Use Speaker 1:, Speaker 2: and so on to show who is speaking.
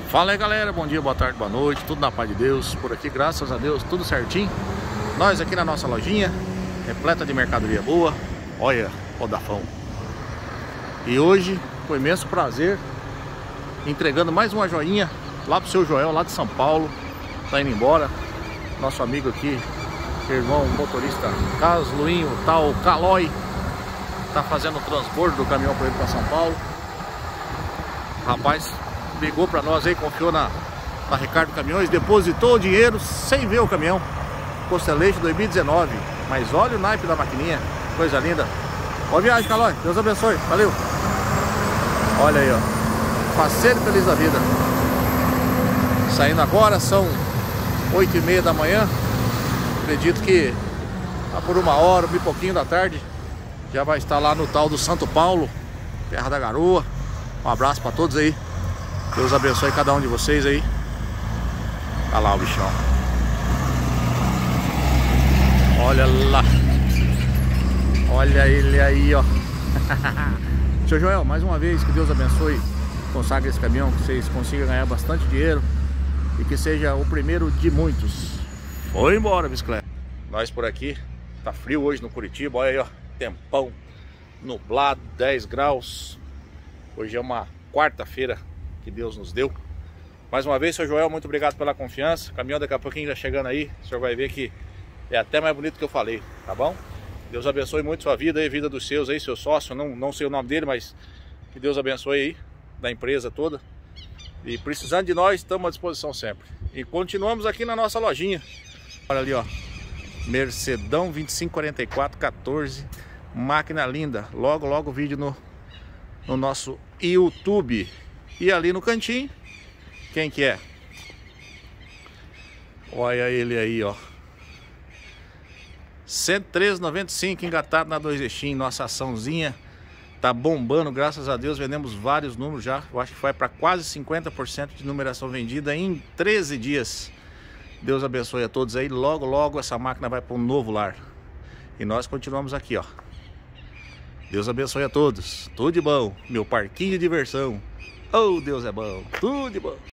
Speaker 1: Fala aí galera, bom dia, boa tarde, boa noite, tudo na paz de Deus. Por aqui, graças a Deus, tudo certinho. Nós aqui na nossa lojinha, repleta de mercadoria boa. Olha, Vodafone. E hoje, com imenso prazer, entregando mais uma joinha lá pro seu Joel, lá de São Paulo. Tá indo embora. Nosso amigo aqui, irmão motorista Casluinho, tal Calói, tá fazendo o transbordo do caminhão para ele para São Paulo. Rapaz, ligou para nós aí, confiou na Ricardo Caminhões, depositou o dinheiro sem ver o caminhão. Costelete 2019. Mas olha o naipe da maquininha, coisa linda. Boa viagem, Calói, Deus abençoe, valeu. Olha aí, ó, parceiro feliz da vida. Saindo agora, são 8h30 da manhã. Acredito que por 1h, um pouquinho da tarde, já vai estar lá no tal do Santo Paulo, terra da garoa. Um abraço para todos aí. Deus abençoe cada um de vocês aí. Olha lá o bichão. Olha lá. Olha ele aí, ó. Seu Joel, mais uma vez, que Deus abençoe, consagre esse caminhão, que vocês consigam ganhar bastante dinheiro e que seja o primeiro de muitos. Foi embora, bicicleta. Nós por aqui, tá frio hoje no Curitiba, olha aí, ó, tempão, nublado, 10 graus. Hoje é uma quarta-feira que Deus nos deu. Mais uma vez, seu Joel, muito obrigado pela confiança. O caminhão daqui a pouquinho já chegando aí, o senhor vai ver que é até mais bonito que eu falei, tá bom? Deus abençoe muito sua vida aí, vida dos seus aí, seu sócio, não sei o nome dele, mas que Deus abençoe aí, da empresa toda. E precisando de nós, estamos à disposição sempre. E continuamos aqui na nossa lojinha. Olha ali, ó, Mercedão 254414, máquina linda. Logo, logo vídeo no nosso YouTube. E ali no cantinho, quem que é? Olha ele aí, ó, 113,95 engatado na 2 eixinhos. Nossa açãozinha tá bombando, graças a Deus. Vendemos vários números já. Eu acho que vai para quase 50% de numeração vendida em 13 dias. Deus abençoe a todos aí. Logo, logo essa máquina vai para um novo lar. E nós continuamos aqui, ó. Deus abençoe a todos. Tudo de bom. Meu parquinho de diversão. Oh, Deus é bom. Tudo de bom.